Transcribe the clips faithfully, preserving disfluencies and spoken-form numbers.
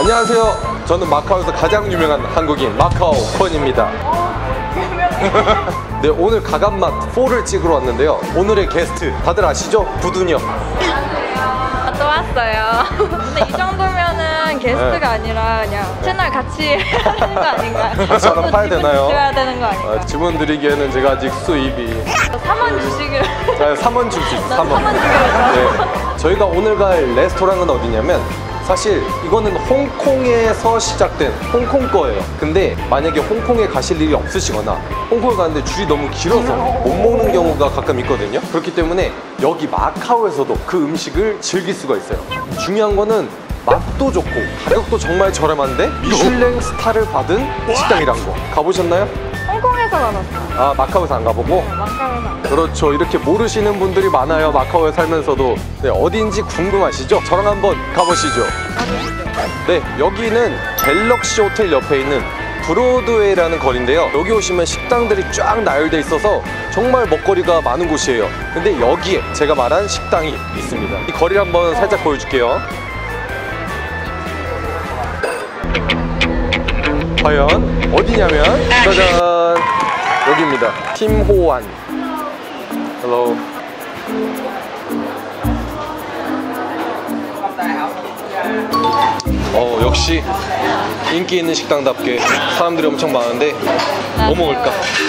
안녕하세요. 저는 마카오에서 가장 유명한 한국인 마카오 콘입니다. 네, 오늘 가감맛 사를 찍으러 왔는데요. 오늘의 게스트 다들 아시죠? 부두녀. 아, 또 왔어요. 근데 이 정도면은 게스트가 네. 아니라 그냥 채널 같이 해야 되는 거 아닌가요? 저는 파야 되나요? 줘야 되는 거 아닌가요? 아, 지문 드리기에는 제가 아직 수입이 삼 원 주시기로. 자, 삼 원 줄 수 있어요. 삼 원. 삼 원 주기로. 네. 저희가 오늘 갈 레스토랑은 어디냐면 사실 이거는 홍콩에서 시작된 홍콩 거예요. 근데 만약에 홍콩에 가실 일이 없으시거나 홍콩에 가는데 줄이 너무 길어서 못 먹는 경우가 가끔 있거든요. 그렇기 때문에 여기 마카오에서도 그 음식을 즐길 수가 있어요. 중요한 거는 맛도 좋고 가격도 정말 저렴한데 미슐랭 스타를 받은 식당이란 거. 가보셨나요? 홍콩에서 가봤어요. 아, 마카오에서 안 가보고? 네, 마카오에서. 그렇죠. 이렇게 모르시는 분들이 많아요. 마카오에 살면서도. 네, 어디인지 궁금하시죠? 저랑 한번 가보시죠. 네, 여기는 갤럭시 호텔 옆에 있는 브로드웨이라는 거리인데요. 여기 오시면 식당들이 쫙 나열돼 있어서 정말 먹거리가 많은 곳이에요. 근데 여기에 제가 말한 식당이 있습니다. 이 거리를 한번 살짝 보여줄게요. 과연 어디냐면 짜잔! 여기입니다. 팀호환. 헬로. 어, 역시 인기 있는 식당답게 사람들이 엄청 많은데 뭐 먹을까?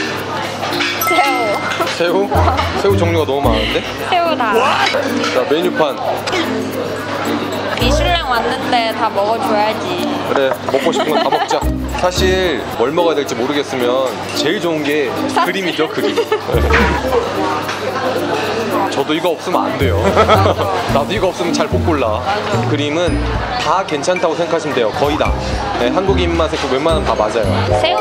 새우. 새우? 새우 종류가 너무 많은데? 새우다. 자, 메뉴판. 미슐랭 왔는데 다 먹어줘야지. 그래, 먹고 싶은 건 다 먹자. 사실 뭘 먹어야 될지 모르겠으면 제일 좋은 게 그림이죠, 그림. 저도 이거 없으면 안 돼요. 나도 이거 없으면 잘 못 골라. 그림은 다 괜찮다고 생각하시면 돼요. 거의 다. 네, 한국인 입맛에 그 웬만하면 다 맞아요. 새우.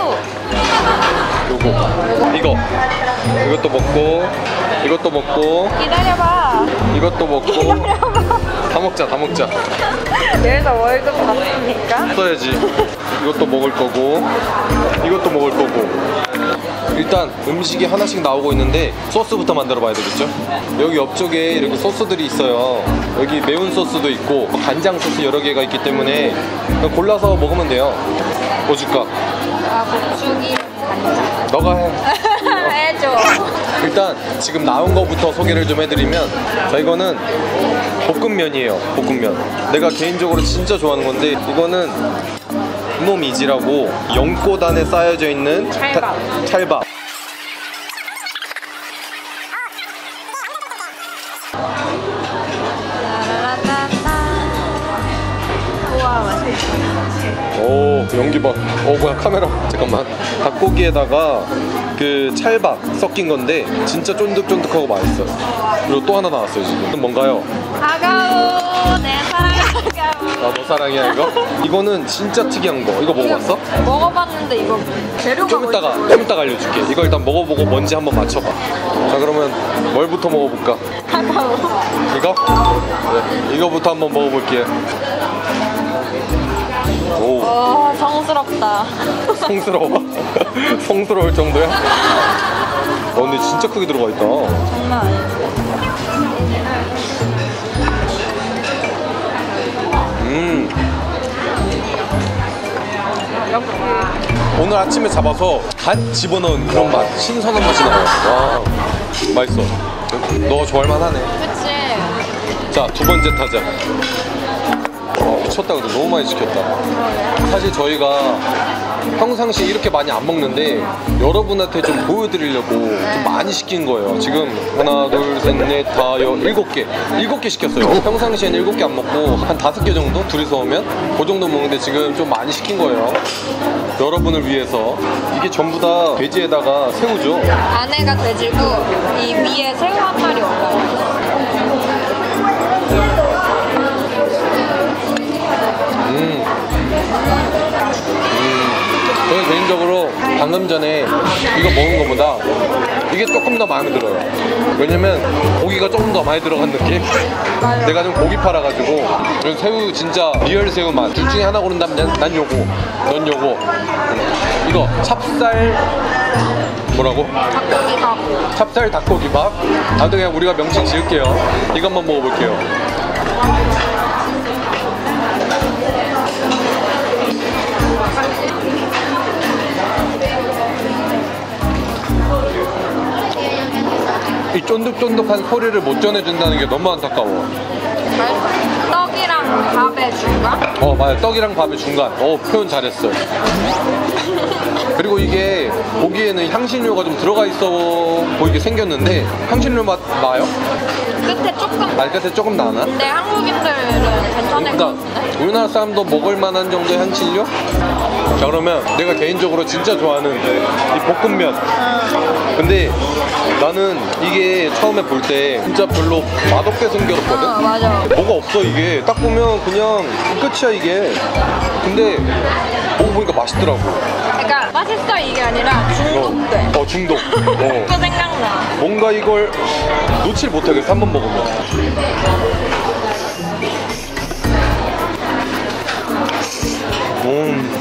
요거, 이거, 이것도 먹고, 이것도 먹고, 기다려봐. 이것도 먹고. 다 먹자, 다 먹자. 여기서 월급 받습니까? 써야지. 이것도 먹을 거고, 이것도 먹을 거고. 일단 음식이 하나씩 나오고 있는데 소스부터 만들어 봐야 되겠죠? 여기 옆쪽에 이렇게 소스들이 있어요. 여기 매운 소스도 있고 간장 소스 여러 개가 있기 때문에 골라서 먹으면 돼요. 뭐 줄까? 아, 고추기 간장. 너가 해. 해줘. 일단 지금 나온 거부터 소개를 좀 해드리면, 자, 이거는 볶음면이에요. 볶음면. 내가 개인적으로 진짜 좋아하는 건데, 이거는 이놈이지라고 연꽃 안에 쌓여져 있는 찰밥. 타, 찰밥. 우와, 맛있어. 오, 연기 봐. 어, 뭐야, 카메라. 잠깐만. 닭고기에다가 그 찰밥 섞인 건데 진짜 쫀득쫀득하고 맛있어요. 그리고 또 하나 나왔어요, 지금. 뭔가요? 아가오, 내 사랑 아가오. 아, 너 사랑이야, 이거? 이거는 진짜 특이한 거. 이거 먹어봤어? 먹어봤는데 이거 재료가 좀 이따가, 좀 이따가 알려줄게. 이거 일단 먹어보고 뭔지 한번 맞춰봐. 자, 그러면 뭘부터 먹어볼까? 아가오. 이거? 네, 이거부터 한번 먹어볼게요. 오, 와, 성스럽다. 성스러워? 성스러울 정도야? 어, 근데 진짜 크게 들어가 있다. 장난 아니지. 음, 역시. 오늘 아침에 잡아서 갓 집어넣은 그런 맛, 신선한 맛이 나요. 와, 맛있어. 너 좋아할만 하네. 그치. 자, 두 번째 타자. 어, 미쳤다. 근데 너무 많이 시켰다. 사실 저희가 평상시에 이렇게 많이 안 먹는데 여러분한테 좀 보여드리려고 좀 많이 시킨 거예요. 지금 하나, 둘, 셋, 넷, 다, 여, 일곱 개. 일곱 개 시켰어요. 평상시엔 일곱 개 안 먹고 한 다섯 개 정도? 둘이서 오면? 그 정도 먹는데 지금 좀 많이 시킨 거예요. 여러분을 위해서. 이게 전부 다 돼지에다가 새우죠. 안에가 돼지고 이 위에 새우 한 마리 올라요. 음. 음. 저는 개인적으로 방금 전에 이거 먹은 것보다 이게 조금 더 마음에 들어요. 왜냐면 고기가 조금 더 많이 들어간 느낌? 내가 좀 고기 팔아가지고 새우 진짜 리얼 새우 맛. 둘 중에 하나 고른다면 난, 난 요거, 넌 요거. 이거 찹쌀 뭐라고? 닭고기밥. 찹쌀 닭고기밥. 아무튼 그냥 우리가 명칭 지을게요. 이거 한번 먹어볼게요. 쫀득쫀득한 소리를 못 전해준다는 게 너무 안타까워. 맛있어. 떡이랑 밥의 중간? 어 맞아, 떡이랑 밥의 중간. 어 표현 잘했어. 그리고 이게 보기에는 향신료가 좀 들어가 있어 보이게 생겼는데 향신료 맛 나요? 끝에 조금. 말 끝에 조금 나나? 근데 한국인들은 괜찮을 것 그러니까 같은데? 우리나라 사람도 먹을 만한 정도의 향신료? 자 그러면 내가 개인적으로 진짜 좋아하는 이 볶음면. 근데 나는 이게 처음에 볼 때 진짜 별로 맛없게 생겼거든? 어, 맞아. 뭐가 없어 이게. 딱 보면 그냥 끝이야 이게. 근데 먹어보니까 맛있더라고. 그러니까 맛있어 이게 아니라 중독돼. 어, 어 중독. 어. 또 생각나. 뭔가 이걸 놓칠 못하겠어 한 번 먹으면. 음.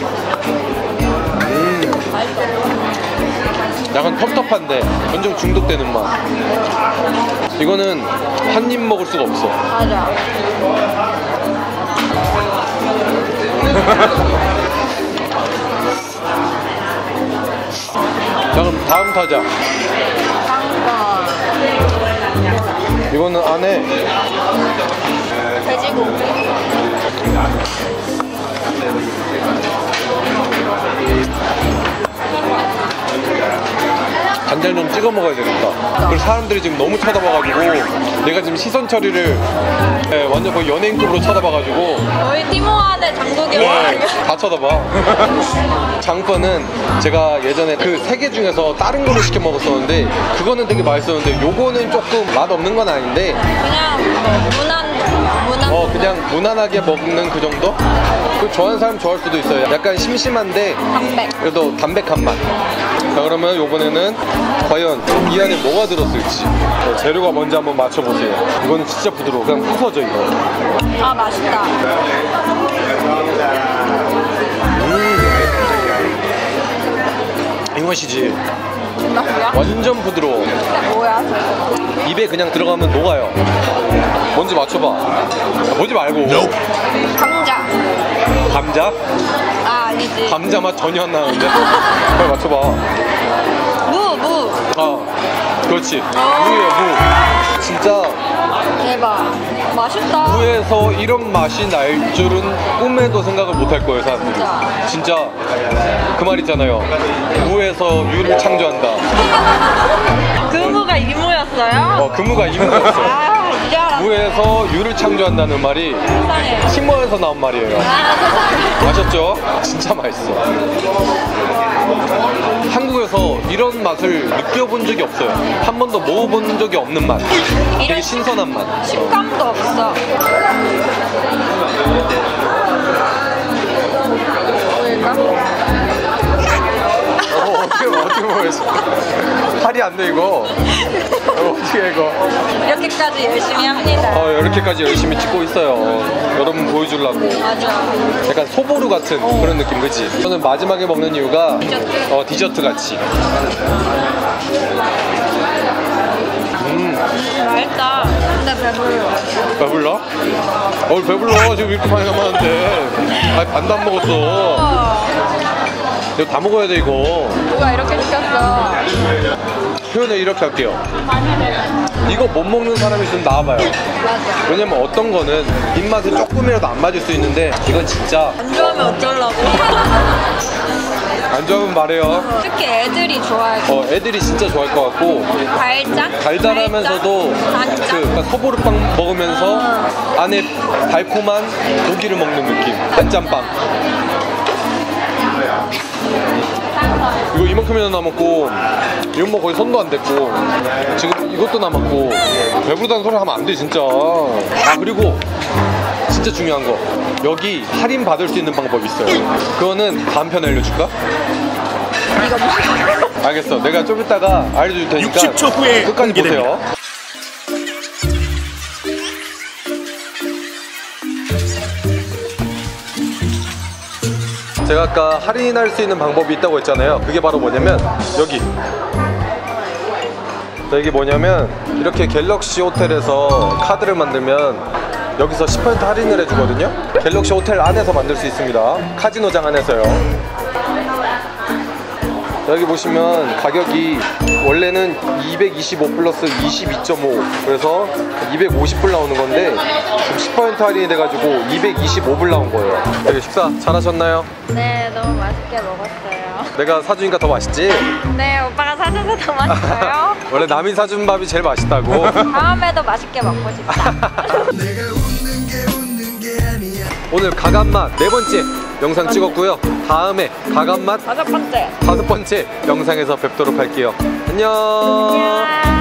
음. 맛있어. 약간 텁텁한데 완전 중독되는 맛. 이거는 한 입 먹을 수가 없어. 맞아. 자 그럼 다음 타자. 빵가. 이거는 안에 돼지고기. 간장 좀 찍어 먹어야 되겠다. 그리고 사람들이 지금 너무 쳐다봐가지고 내가 지금 시선 처리를 네, 완전 거의 연예인급으로 쳐다봐가지고 저희 티모안의 장독이 네, 다 쳐다봐. 장펀은 제가 예전에 그 세 개 중에서 다른 걸로 시켜 먹었었는데 그거는 되게 맛있었는데 요거는 조금 맛없는 건 아닌데 그냥 뭐 무난 무난. 어 그냥 무난하게 먹는 그 정도? 그 좋아하는 사람 좋아할 수도 있어요. 약간 심심한데 담백. 그래도 담백한 맛. 자 그러면 요번에는 과연 이 안에 뭐가 들었을지 어, 재료가 뭔지 한번 맞춰보세요. 이거는 진짜 부드러워. 그냥 부서져 이거. 아 맛있다. 이것이지. 뭐야? 완전 부드러워. 뭐야? 입에 그냥 들어가면 녹아요. 뭔지 맞춰봐. 아, 보지 말고. 감자. 감자? 아 아니지. 감자 맛 전혀 안 나는데. 빨리 맞춰봐. 무 무. 아, 그렇지. 무예요, 무. 진짜 대박. 맛있다. 무에서 이런 맛이 날 줄은 꿈에도 생각을 못 할 거예요, 사람들이. 진짜. 진짜 그 말 있잖아요. 무에서 유를 창조한다. 그 무가 이무였어요? 어, 그 무가 이무였어. 아 이제 알았어. 무에서 유를 창조한다는 말이 세상에. 식모에서 나온 말이에요. 아 세상에. 아셨죠? 진짜 맛있어. 한국에서 이런 맛을 느껴본 적이 없어요. 한 번도 먹어본 적이 없는 맛. 되게 이런 신선한 맛. 식감도 없어. 보일까? 어, 어떻게 어떻게 먹었어? 팔이 안 돼 이거. 어, 어떻게 이거? 이렇게까지 열심히 합니다. 어, 이렇게까지 열심히 찍고 있어요. 여러분 보여주려고. 맞아. 약간 소보루 같은 그런 느낌, 그치? 저는 마지막에 먹는 이유가 디저트. 어, 디저트 같이. 음, 맛있다. 근데 배불러. 배불러? 어, 배불러. 지금 이렇게 많이 남았는데. 아니, 반도 안 먹었어. 어, 이거 다 먹어야 돼, 이거. 누가 이렇게 시켰어? 표현을 이렇게 할게요. 이거 못 먹는 사람이 좀 나와봐요. 맞아. 왜냐면 어떤 거는 입맛에 조금이라도 안 맞을 수 있는데 이건 진짜 안 좋아하면 어쩌려고? 안 좋아하면 말해요. 특히 애들이 좋아할 거. 어, 애들이 진짜 좋아할 것 같고 달짝? 달달하면서도 달짝? 그 약간 소보루빵 먹으면서 안에 달콤한 고기를 먹는 느낌. 단짠빵. 이거 이만큼이나 남았고 이건 뭐 거의 손도 안 댔고 지금 이것도 남았고 배부르다는 소리 하면 안 돼 진짜. 아 그리고 진짜 중요한 거 여기 할인 받을 수 있는 방법이 있어요. 그거는 다음 편에 알려줄까? 이거 뭐? 알겠어. 내가 좀 이따가 알려줄 테니까 육십 초 후에 끝까지 공개됩니다. 보세요. 제가 아까 할인할 수 있는 방법이 있다고 했잖아요. 그게 바로 뭐냐면 여기. 자, 이게 뭐냐면 이렇게 갤럭시 호텔에서 카드를 만들면 여기서 십 퍼센트 할인을 해주거든요. 갤럭시 호텔 안에서 만들 수 있습니다. 카지노장 안에서요. 여기 보시면 가격이 원래는 이백이십오 플러스 이십이 점 오, 그래서 이백오십 불 나오는 건데 지금 십 퍼센트 할인이 돼가지고 이백이십오 불 나온 거예요. 되게 식사 잘하셨나요? 네, 너무 맛있게 먹었어요. 내가 사주니까 더 맛있지? 네, 오빠가 사줘서 더 맛있어요. 원래 남이 사준 밥이 제일 맛있다고. 다음에도 맛있게 먹고 싶다. 오늘 가감맛 네 번째 영상 찍었고요. 다음에 가감맛 다섯 번째. 다섯 번째 영상에서 뵙도록 할게요. 안녕. 안녕.